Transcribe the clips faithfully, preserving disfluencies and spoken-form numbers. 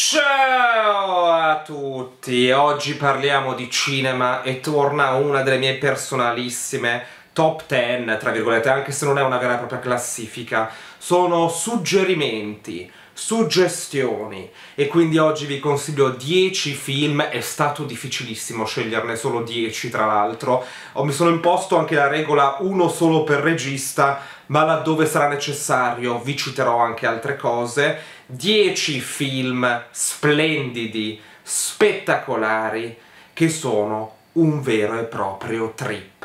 Ciao a tutti! Oggi parliamo di cinema e torna una delle mie personalissime top dieci, tra virgolette, anche se non è una vera e propria classifica. Sono suggerimenti, suggestioni, e quindi oggi vi consiglio dieci film. È stato difficilissimo sceglierne solo dieci, tra l'altro. Mi sono imposto anche la regola uno solo per regista, ma laddove sarà necessario vi citerò anche altre cose. dieci film splendidi, spettacolari, che sono un vero e proprio trip.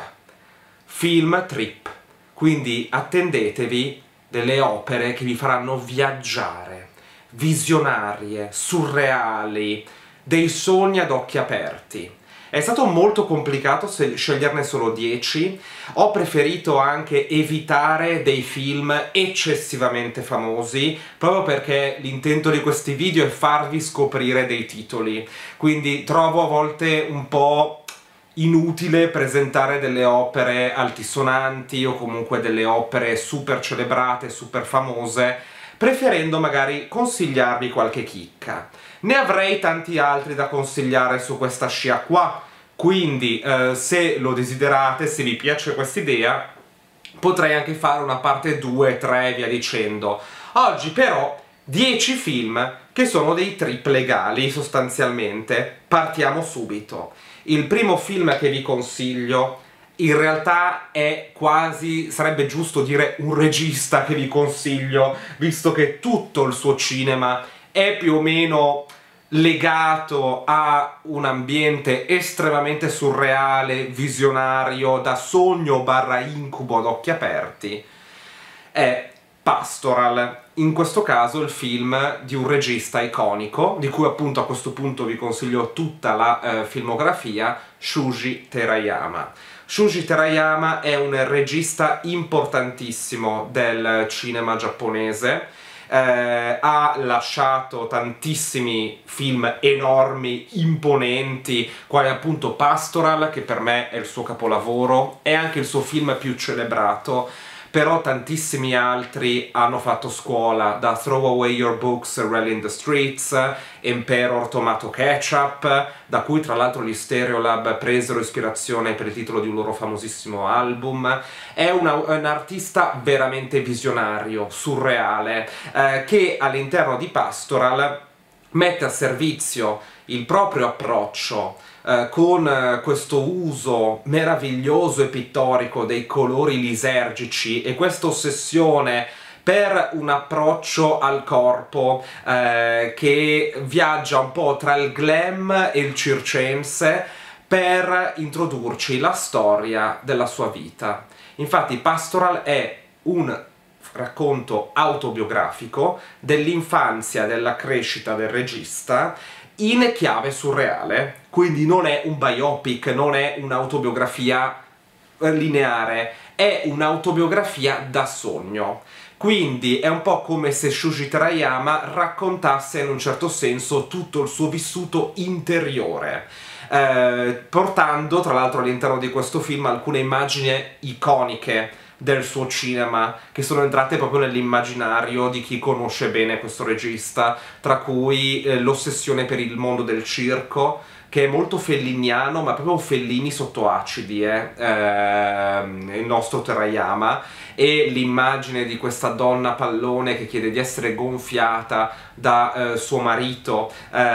Film trip. Quindi attendetevi delle opere che vi faranno viaggiare, visionarie, surreali, dei sogni ad occhi aperti. È stato molto complicato sceglierne solo dieci, ho preferito anche evitare dei film eccessivamente famosi, proprio perché l'intento di questi video è farvi scoprire dei titoli, quindi trovo a volte un po' inutile presentare delle opere altisonanti o comunque delle opere super celebrate, super famose, preferendo magari consigliarvi qualche chicca. Ne avrei tanti altri da consigliare su questa scia qua, quindi eh, se lo desiderate, se vi piace questa idea, potrei anche fare una parte due, tre e via dicendo. Oggi però dieci film che sono dei trip legali, sostanzialmente. Partiamo subito. Il primo film che vi consiglio in realtà è quasi, sarebbe giusto dire un regista che vi consiglio, visto che tutto il suo cinema è più o meno legato a un ambiente estremamente surreale, visionario, da sogno barra incubo ad occhi aperti. È Pastoral, in questo caso il film di un regista iconico, di cui appunto a questo punto vi consiglio tutta la eh, filmografia, Shuji Terayama. Shuji Terayama è un regista importantissimo del cinema giapponese, eh, ha lasciato tantissimi film enormi, imponenti, quali appunto Pastoral, che per me è il suo capolavoro, è anche il suo film più celebrato, però tantissimi altri hanno fatto scuola, da Throw Away Your Books, Rally in the Streets, Emperor Tomato Ketchup, da cui tra l'altro gli Stereolab presero ispirazione per il titolo di un loro famosissimo album. È una, un artista veramente visionario, surreale, eh, che all'interno di Pastoral mette a servizio il proprio approccio eh, con eh, questo uso meraviglioso e pittorico dei colori lisergici e questa ossessione per un approccio al corpo eh, che viaggia un po' tra il glam e il circense per introdurci la storia della sua vita. Infatti Pastoral è un racconto autobiografico dell'infanzia, della crescita del regista in chiave surreale, quindi non è un biopic, non è un'autobiografia lineare, è un'autobiografia da sogno. Quindi è un po' come se Shuji Terayama raccontasse in un certo senso tutto il suo vissuto interiore, eh, portando tra l'altro all'interno di questo film alcune immagini iconiche del suo cinema, che sono entrate proprio nell'immaginario di chi conosce bene questo regista, tra cui eh, l'ossessione per il mondo del circo, che è molto felliniano, ma proprio Fellini sotto acidi, eh, ehm, il nostro Terayama, e l'immagine di questa donna pallone che chiede di essere gonfiata da eh, suo marito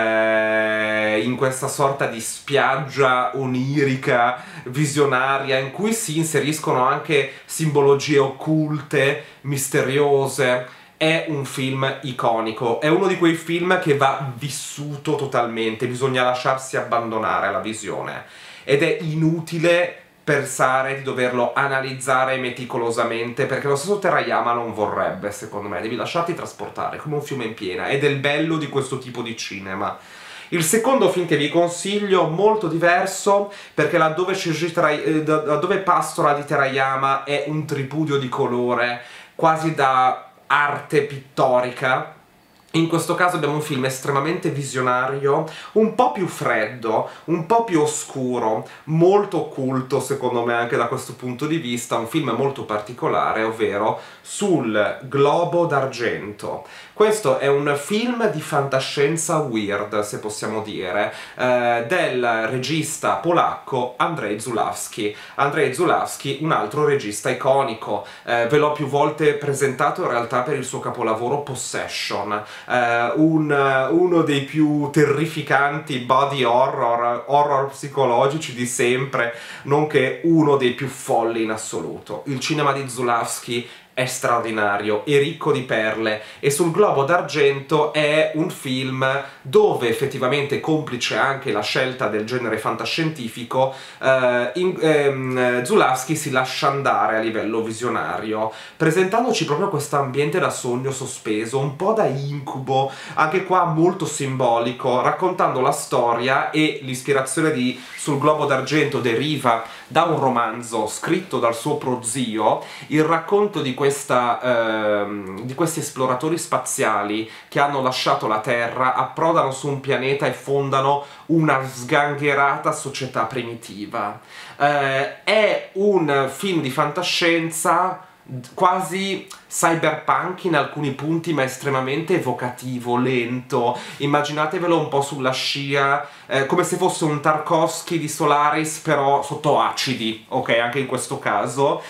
eh, in questa sorta di spiaggia onirica, visionaria, in cui si inseriscono anche simbologie occulte, misteriose. È un film iconico, è uno di quei film che va vissuto totalmente, bisogna lasciarsi abbandonare alla visione, ed è inutile pensare di doverlo analizzare meticolosamente, perché lo stesso Terayama non vorrebbe, secondo me. Devi lasciarti trasportare come un fiume in piena, ed è il bello di questo tipo di cinema. Il secondo film che vi consiglio, molto diverso, perché laddove, laddove Pastoral di Terayama è un tripudio di colore, quasi da arte pittorica, in questo caso abbiamo un film estremamente visionario, un po' più freddo, un po' più oscuro, molto occulto secondo me anche da questo punto di vista, un film molto particolare, ovvero Sul globo d'argento. Questo è un film di fantascienza weird, se possiamo dire, eh, del regista polacco Andrzej Zulawski. Andrzej Zulawski, un altro regista iconico, eh, ve l'ho più volte presentato in realtà per il suo capolavoro Possession, eh, un, uno dei più terrificanti body horror, horror psicologici di sempre, nonché uno dei più folli in assoluto. Il cinema di Zulawski è straordinario, è ricco di perle, e sul Globo d'Argento è un film dove effettivamente, complice anche la scelta del genere fantascientifico, eh, in, ehm, Zulawski si lascia andare a livello visionario, presentandoci proprio questo ambiente da sogno sospeso, un po' da incubo, anche qua molto simbolico, raccontando la storia, e l'ispirazione di Sul Globo d'Argento deriva da un romanzo scritto dal suo prozio, il racconto di, questa, ehm, di questi esploratori spaziali che hanno lasciato la Terra, approdano su un pianeta e fondano una sgangherata società primitiva. Eh, è un film di fantascienza quasi cyberpunk in alcuni punti, ma estremamente evocativo, lento. Immaginatevelo un po' sulla scia, eh, come se fosse un Tarkovsky di Solaris però sotto acidi, ok, anche in questo caso,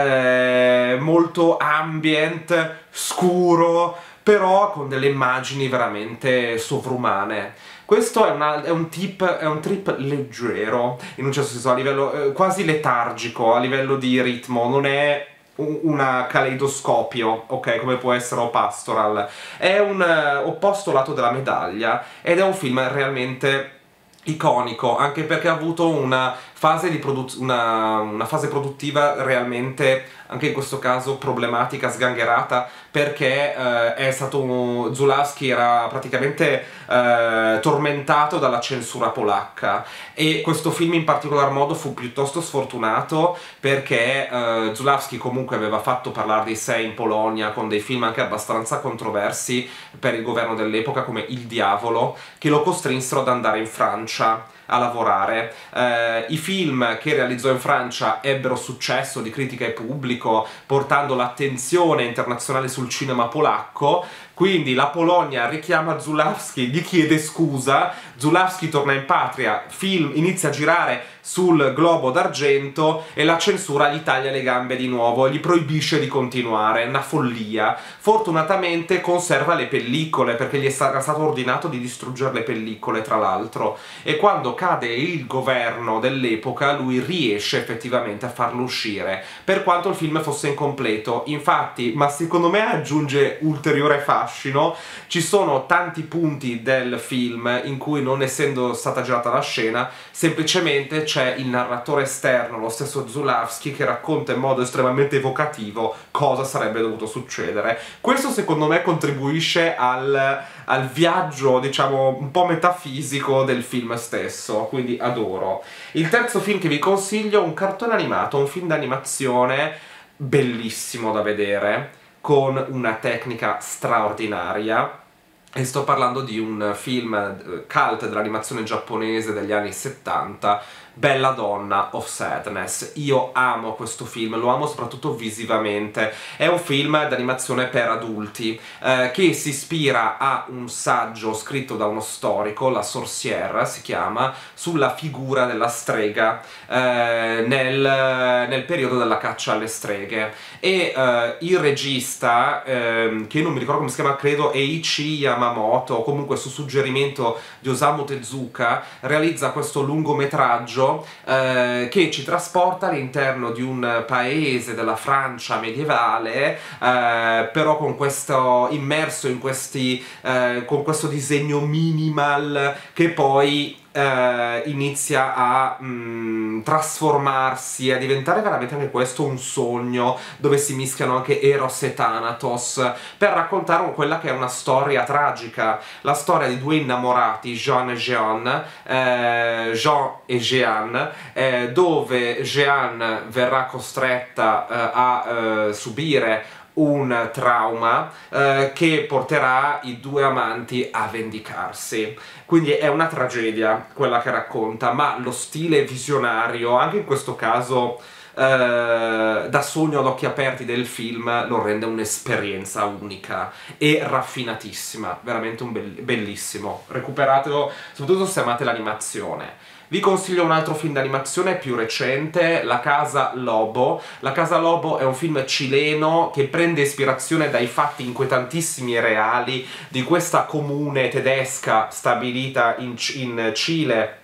eh, molto ambient, scuro, però con delle immagini veramente sovrumane. Questo è, una, è, un tip, è un trip leggero, in un certo senso, a livello eh, quasi letargico, a livello di ritmo, non è una caleidoscopio, ok, come può essere O Pastoral. È un uh, opposto lato della medaglia, ed è un film realmente iconico, anche perché ha avuto una fase, di una, una fase produttiva realmente, anche in questo caso, problematica, sgangherata, perché eh, è stato un... Zulawski era praticamente eh, tormentato dalla censura polacca, e questo film in particolar modo fu piuttosto sfortunato, perché eh, Zulawski comunque aveva fatto parlare di sé in Polonia con dei film anche abbastanza controversi per il governo dell'epoca, come Il Diavolo, che lo costrinsero ad andare in Francia a lavorare. Eh, i film che realizzò in Francia ebbero successo di critica e pubblico, portando l'attenzione internazionale sul cinema polacco. Quindi la Polonia richiama Zulawski, gli chiede scusa, Zulawski torna in patria, film inizia a girare sul Globo d'Argento, e la censura gli taglia le gambe di nuovo, gli proibisce di continuare, è una follia. Fortunatamente conserva le pellicole, perché gli è stato ordinato di distruggere le pellicole, tra l'altro, e quando cade il governo dell'epoca lui riesce effettivamente a farlo uscire, per quanto il film fosse incompleto. Infatti, ma secondo me aggiunge ulteriore fascino, ci sono tanti punti del film in cui, non essendo stata girata la scena, semplicemente c'è il narratore esterno, lo stesso Zulawski, che racconta in modo estremamente evocativo cosa sarebbe dovuto succedere. Questo secondo me contribuisce al, al viaggio, diciamo, un po' metafisico del film stesso, quindi adoro. Il terzo film che vi consiglio è un cartone animato, un film d'animazione bellissimo da vedere, con una tecnica straordinaria, e sto parlando di un film cult dell'animazione giapponese degli anni settanta, Belladonna of Sadness. Io amo questo film, lo amo soprattutto visivamente. È un film d'animazione per adulti, eh, che si ispira a un saggio scritto da uno storico, La Sorcière si chiama, sulla figura della strega eh, nel, nel periodo della caccia alle streghe. E eh, il regista, eh, che non mi ricordo come si chiama, credo Eiichi Yamamoto, comunque su suggerimento di Osamu Tezuka, realizza questo lungometraggio Eh, che ci trasporta all'interno di un paese della Francia medievale, eh, però con questo immerso in questi eh, con questo disegno minimal, che poi Uh, inizia a mm, trasformarsi, a diventare veramente anche questo un sogno, dove si mischiano anche Eros e Thanatos, per raccontare quella che è una storia tragica, la storia di due innamorati, Jean e Jeanne, eh, Jean e Jeanne, eh, dove Jeanne verrà costretta eh, a eh, subire un trauma eh, che porterà i due amanti a vendicarsi. Quindi è una tragedia quella che racconta, ma lo stile visionario, anche in questo caso eh, da sogno ad occhi aperti del film lo rende un'esperienza unica e raffinatissima, veramente un bell bellissimo. Recuperatelo, soprattutto se amate l'animazione. Vi consiglio un altro film d'animazione più recente, La Casa Lobo. La Casa Lobo è un film cileno che prende ispirazione dai fatti inquietantissimi e reali di questa comune tedesca stabilita in, in Cile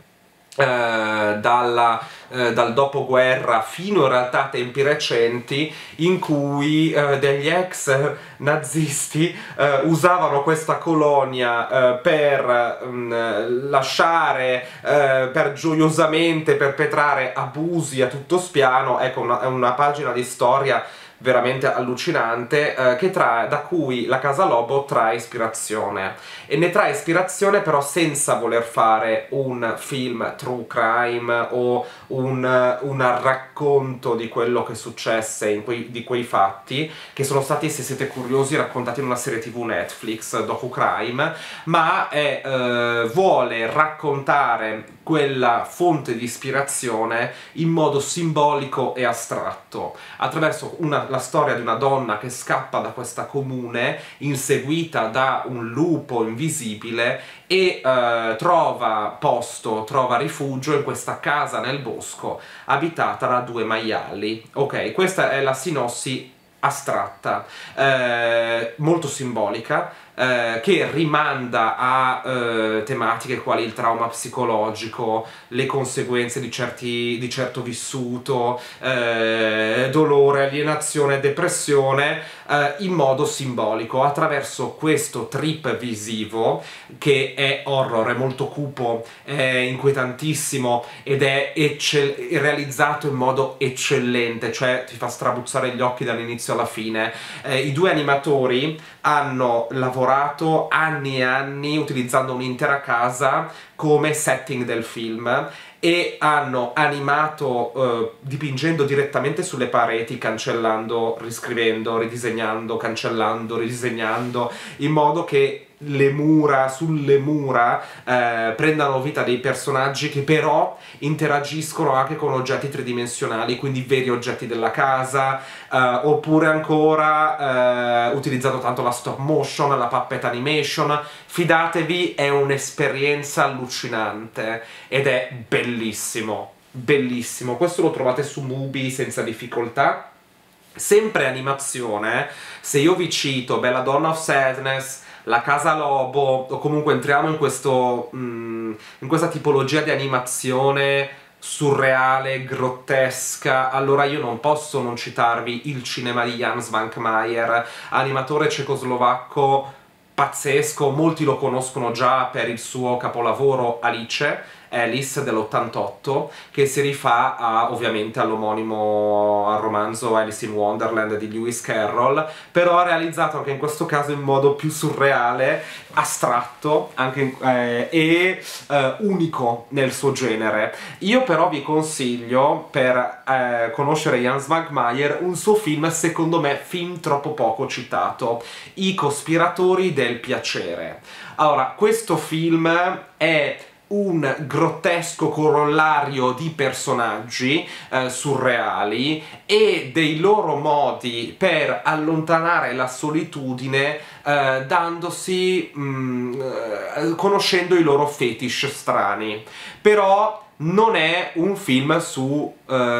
eh, dalla, eh, dal dopoguerra fino in realtà a tempi recenti, in cui eh, degli ex nazisti eh, usavano questa colonia eh, per mh, lasciare, eh, per gioiosamente perpetrare abusi a tutto spiano. Ecco, una, è una pagina di storia veramente allucinante, eh, che trae, da cui La Casa Lobo trae ispirazione. E ne trae ispirazione però senza voler fare un film true crime o un, un racconto di quello che successe in quei, di quei fatti, che sono stati, se siete curiosi, raccontati in una serie tv Netflix, docu-crime, ma è, eh, vuole raccontare quella fonte di ispirazione in modo simbolico e astratto, attraverso una, la storia di una donna che scappa da questa comune, inseguita da un lupo invisibile, e eh, trova posto, trova rifugio in questa casa nel bosco, abitata da due maiali. Ok, questa è la sinossi astratta, eh, molto simbolica, eh, che rimanda a eh, tematiche quali il trauma psicologico, le conseguenze di, certi, di certo vissuto, eh, dolore, alienazione, depressione, eh, in modo simbolico, attraverso questo trip visivo che è horror, è molto cupo, è inquietantissimo ed è realizzato in modo eccellente, cioè ti fa strabuzzare gli occhi dall'inizio alla fine. Eh, i due animatori hanno lavorato anni e anni utilizzando un'intera casa come setting del film e hanno animato eh, dipingendo direttamente sulle pareti, cancellando, riscrivendo, ridisegnando, cancellando, ridisegnando, in modo che le mura, sulle mura eh, prendano vita dei personaggi che però interagiscono anche con oggetti tridimensionali, quindi veri oggetti della casa, eh, oppure ancora eh, utilizzando tanto la stop motion, la puppet animation. Fidatevi, è un'esperienza allucinante ed è bellissimo, bellissimo. Questo lo trovate su Mubi senza difficoltà. Sempre animazione, se io vi cito Belladonna of Sadness, La Casa Lobo, o comunque entriamo in, questo, mm, in questa tipologia di animazione surreale, grottesca, allora io non posso non citarvi il cinema di Jan Svankmajer, animatore cecoslovacco pazzesco. Molti lo conoscono già per il suo capolavoro Alice, Alice dell'ottantotto, che si rifà a, ovviamente all'omonimo al romanzo Alice in Wonderland di Lewis Carroll, però ha realizzato anche in questo caso in modo più surreale, astratto anche, eh, e eh, unico nel suo genere. Io però vi consiglio, per eh, conoscere Jan Svankmajer, un suo film, secondo me film troppo poco citato, I Cospiratori del Piacere. Allora, questo film è un grottesco corollario di personaggi eh, surreali e dei loro modi per allontanare la solitudine, eh, dandosi, mh, eh, conoscendo i loro fetish strani. Però non è un film su,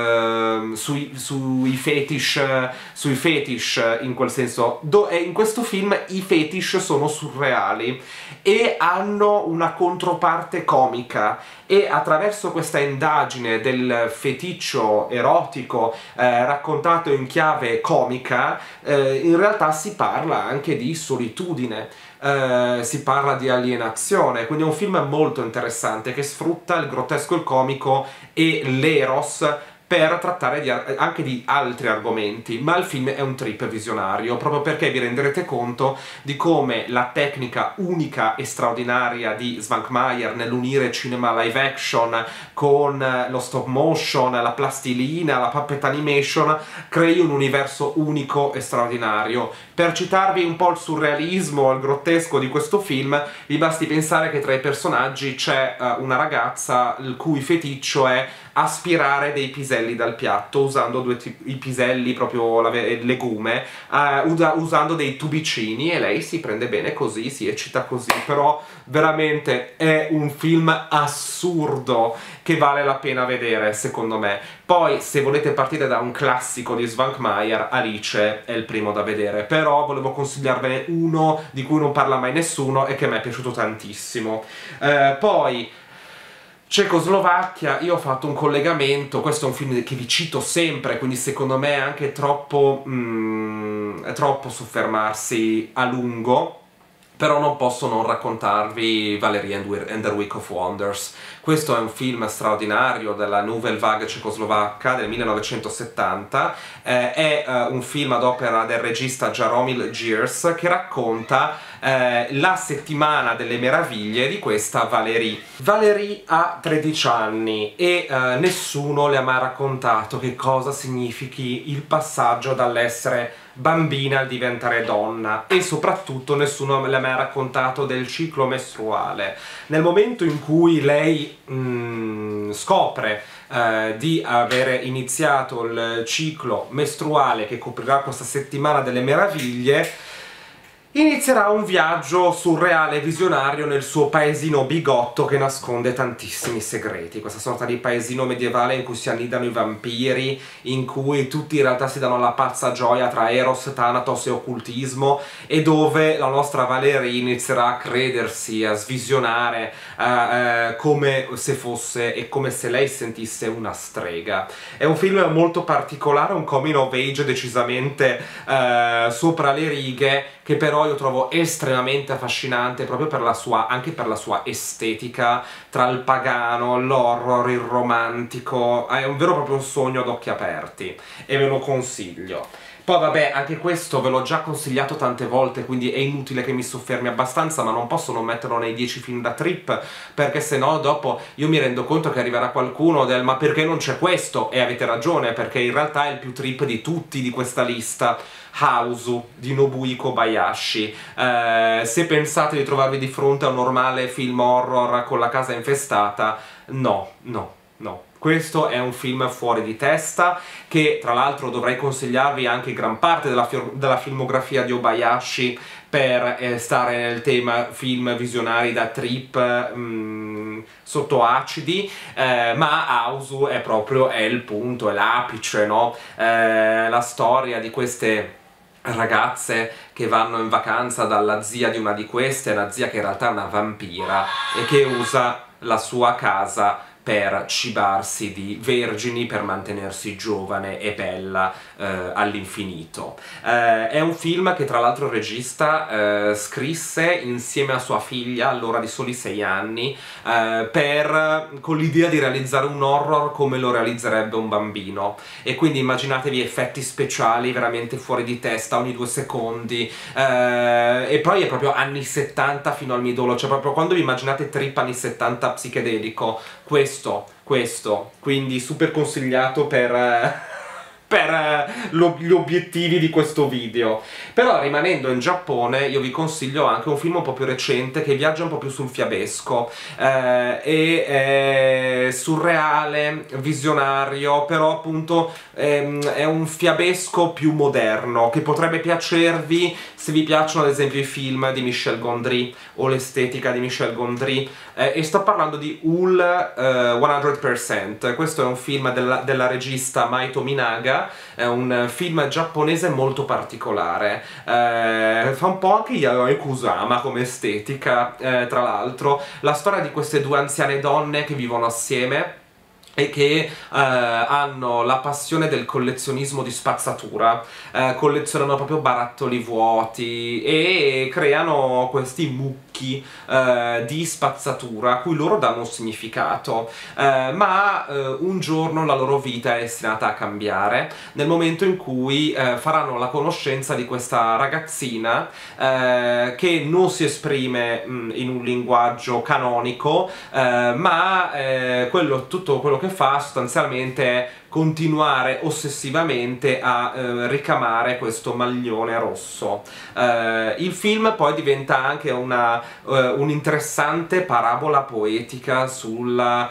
uh, sui, sui fetish, sui fetish in quel senso. Do, in questo film i fetish sono surreali e hanno una controparte comica, e attraverso questa indagine del feticcio erotico eh, raccontato in chiave comica, eh, in realtà si parla anche di solitudine. Uh, si parla di alienazione, quindi è un film molto interessante che sfrutta il grottesco, il comico e l'eros per trattare di, anche di altri argomenti, ma il film è un trip visionario, proprio perché vi renderete conto di come la tecnica unica e straordinaria di Svankmajer nell'unire cinema live action con lo stop motion, la plastilina, la puppet animation, crei un universo unico e straordinario. Per citarvi un po' il surrealismo, il grottesco di questo film, vi basti pensare che tra i personaggi c'è uh, una ragazza il cui feticcio è aspirare dei piselli dal piatto usando due i piselli, proprio il legume, uh, usando dei tubicini, e lei si prende bene così, si eccita così. Però veramente è un film assurdo che vale la pena vedere, secondo me. Poi, se volete partire da un classico di Svankmajer, Alice è il primo da vedere, però volevo consigliarvene uno di cui non parla mai nessuno e che mi è piaciuto tantissimo. Eh, poi Cecoslovacchia, io ho fatto un collegamento, questo è un film che vi cito sempre, quindi secondo me è anche troppo, mm, è troppo soffermarsi a lungo, però non posso non raccontarvi Valerie and the Week of Wonders. Questo è un film straordinario della Nouvelle Vague cecoslovacca del millenovecentosettanta, eh, è eh, un film ad opera del regista Jaromil Girs che racconta eh, la settimana delle meraviglie di questa Valérie. Valérie ha tredici anni e eh, nessuno le ha mai raccontato che cosa significhi il passaggio dall'essere bambina al diventare donna, e soprattutto nessuno le ha mai raccontato del ciclo mestruale. Nel momento in cui lei mm, scopre eh, di avere iniziato il ciclo mestruale che coprirà questa settimana delle meraviglie, inizierà un viaggio surreale e visionario nel suo paesino bigotto che nasconde tantissimi segreti. Questa sorta di paesino medievale in cui si annidano i vampiri, in cui tutti in realtà si danno la pazza gioia tra Eros, Thanatos e occultismo, e dove la nostra Valérie inizierà a credersi, a svisionare eh, eh, come se fosse e come se lei sentisse una strega. È un film molto particolare, un coming of age decisamente eh, sopra le righe, che però io trovo estremamente affascinante proprio per la sua, anche per la sua estetica, tra il pagano, l'horror, il romantico. È un vero e proprio sogno ad occhi aperti e ve lo consiglio. Poi vabbè, anche questo ve l'ho già consigliato tante volte, quindi è inutile che mi soffermi abbastanza, ma non posso non metterlo nei dieci film da trip, perché sennò dopo io mi rendo conto che arriverà qualcuno del ma perché non c'è questo? E avete ragione, perché in realtà è il più trip di tutti di questa lista. Hausu di Nobuo Kobayashi. Eh, se pensate di trovarvi di fronte a un normale film horror con la casa infestata, no, no, no. Questo è un film fuori di testa, che tra l'altro dovrei consigliarvi anche gran parte della, della filmografia di Obayashi per eh, stare nel tema film visionari da trip mh, sotto acidi, eh, ma Hausu è proprio è il punto, è l'apice, no? Eh, la storia di queste ragazze che vanno in vacanza dalla zia di una di queste, una zia che in realtà è una vampira e che usa la sua casa per cibarsi di vergini per mantenersi giovane e bella eh, all'infinito. Eh, è un film che tra l'altro il regista eh, scrisse insieme a sua figlia all'ora di soli sei anni eh, per, con l'idea di realizzare un horror come lo realizzerebbe un bambino, e quindi immaginatevi effetti speciali veramente fuori di testa ogni due secondi, eh, e poi è proprio anni settanta fino al midollo, cioè proprio quando vi immaginate trip anni settanta psichedelico, questo Questo, questo, quindi super consigliato per, eh, per eh, gli obiettivi di questo video. Però rimanendo in Giappone io vi consiglio anche un film un po' più recente che viaggia un po' più sul fiabesco, eh, e è surreale, visionario, però appunto ehm, è un fiabesco più moderno che potrebbe piacervi se vi piacciono ad esempio i film di Michel Gondry o l'estetica di Michel Gondry, eh, e sto parlando di Ul eh, cento per cento. Questo è un film della, della regista Mai Tominaga, è un film giapponese molto particolare, eh, fa un po' anche Yayoi Kusama come estetica, eh, tra l'altro. La storia di queste due anziane donne che vivono assieme e che eh, hanno la passione del collezionismo di spazzatura, eh, collezionano proprio barattoli vuoti e creano questi mucchi eh, di spazzatura a cui loro danno un significato, eh, ma eh, un giorno la loro vita è destinata a cambiare nel momento in cui eh, faranno la conoscenza di questa ragazzina eh, che non si esprime mh, in un linguaggio canonico, eh, ma eh, quello, tutto quello che fa sostanzialmente è continuare ossessivamente a eh, ricamare questo maglione rosso. Eh, il film poi diventa anche una eh, un'interessante parabola poetica sulla,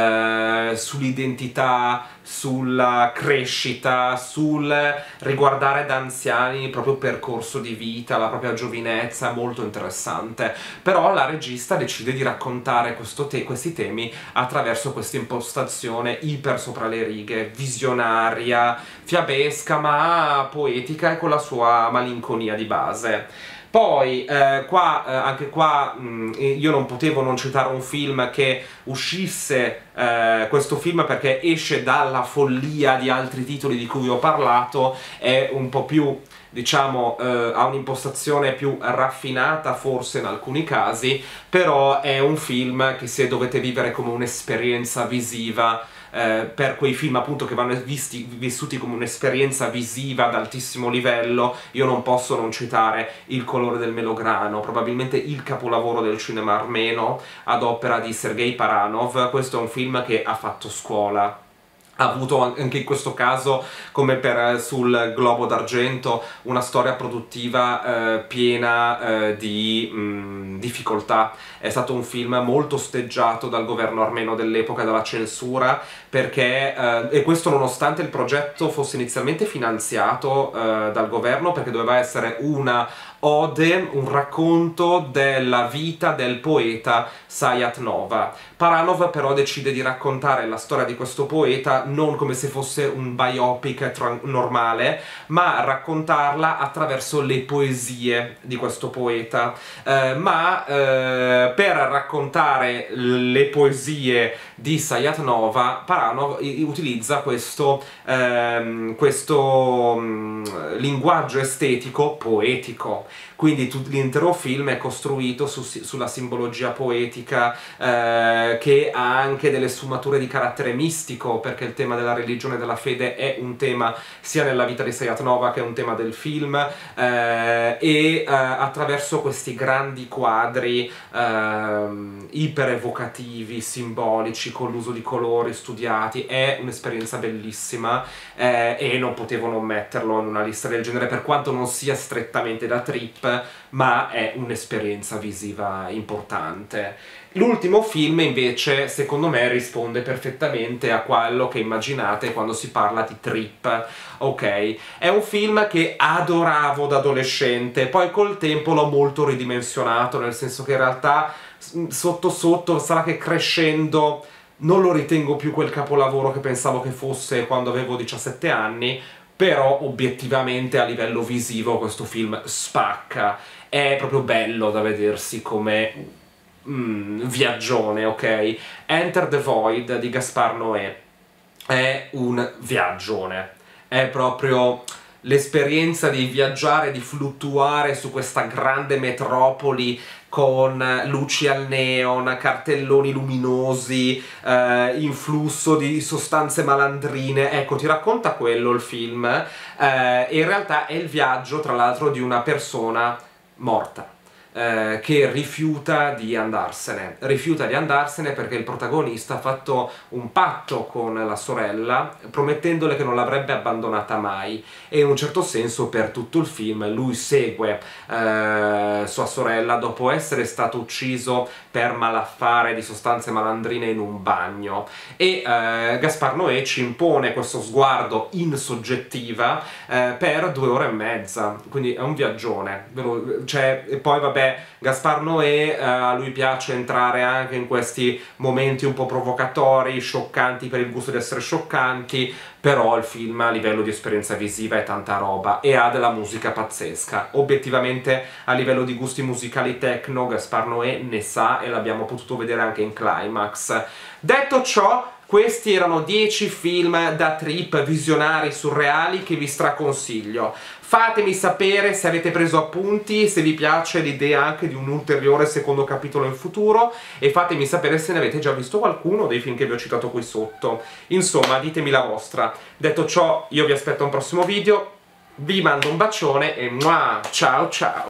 eh, sull'identità, sulla crescita, sul riguardare da anziani il proprio percorso di vita, la propria giovinezza, molto interessante. Però la regista decide di raccontare questo te questi temi attraverso questa impostazione iper sopra le righe, visionaria, fiabesca, ma poetica e con la sua malinconia di base. Poi, eh, qua, eh, anche qua, mh, io non potevo non citare un film che uscisse, eh, questo film perché esce dalla follia di altri titoli di cui ho parlato, è un po' più, diciamo, eh, ha un'impostazione più raffinata forse in alcuni casi, però è un film che se dovete vivere come un'esperienza visiva, Eh, per quei film appunto che vanno visti, vissuti come un'esperienza visiva ad altissimo livello, io non posso non citare Il colore del melograno, probabilmente il capolavoro del cinema armeno ad opera di Sergei Baranov. Questo è un film che ha fatto scuola. Ha avuto anche in questo caso, come per sul Globo d'Argento, una storia produttiva eh, piena eh, di mh, difficoltà. È stato un film molto osteggiato dal governo armeno dell'epoca, dalla censura, perché, eh, e questo nonostante il progetto fosse inizialmente finanziato eh, dal governo, perché doveva essere una ode, un racconto della vita del poeta Sayat-Nova. Baranov però decide di raccontare la storia di questo poeta non come se fosse un biopic normale, ma raccontarla attraverso le poesie di questo poeta. Eh, ma eh, per raccontare le poesie di Sayat-Nova, Baranov utilizza questo, ehm, questo mh, linguaggio estetico poetico. Quindi l'intero film è costruito su, sulla simbologia poetica, eh, che ha anche delle sfumature di carattere mistico, perché il tema della religione e della fede è un tema sia nella vita di Sayat-Nova che è un tema del film, eh, e eh, attraverso questi grandi quadri eh, iper evocativi, simbolici, con l'uso di colori studiati, è un'esperienza bellissima, eh, e non potevo non metterlo in una lista del genere, per quanto non sia strettamente da trip, ma è un'esperienza visiva importante. L'ultimo film invece, secondo me, risponde perfettamente a quello che immaginate quando si parla di trip, ok? È un film che adoravo da adolescente, poi col tempo l'ho molto ridimensionato, nel senso che in realtà sotto sotto sarà che crescendo non lo ritengo più quel capolavoro che pensavo che fosse quando avevo diciassette anni, però obiettivamente a livello visivo questo film spacca, è proprio bello da vedersi come mm, viaggione, ok? Enter the Void di Gaspar Noé è un viaggione, è proprio l'esperienza di viaggiare, di fluttuare su questa grande metropoli con luci al neon, cartelloni luminosi, eh, influsso di sostanze malandrine. Ecco, ti racconta quello il film, eh, e in realtà è il viaggio, tra l'altro, di una persona morta, eh, che rifiuta di andarsene. Rifiuta di andarsene perché il protagonista ha fatto un patto con la sorella, promettendole che non l'avrebbe abbandonata mai, e in un certo senso per tutto il film lui segue eh, sua sorella dopo essere stato ucciso per malaffare di sostanze malandrine in un bagno, e eh, Gaspar Noé ci impone questo sguardo in soggettiva eh, per due ore e mezza, quindi è un viaggione. Cioè, e poi vabbè, Gaspar Noé, eh, a lui piace entrare anche in questi momenti un po' provocatori, scioccanti per il gusto di essere scioccanti, però il film a livello di esperienza visiva è tanta roba e ha della musica pazzesca. Obiettivamente a livello di gusti musicali techno Gaspar Noé ne sa, e l'abbiamo potuto vedere anche in Climax. Detto ciò, questi erano dieci film da trip visionari surreali che vi straconsiglio. Fatemi sapere se avete preso appunti, se vi piace l'idea anche di un ulteriore secondo capitolo in futuro, e fatemi sapere se ne avete già visto qualcuno dei film che vi ho citato qui sotto. Insomma, ditemi la vostra. Detto ciò, io vi aspetto a un prossimo video, vi mando un bacione e muah, ciao ciao!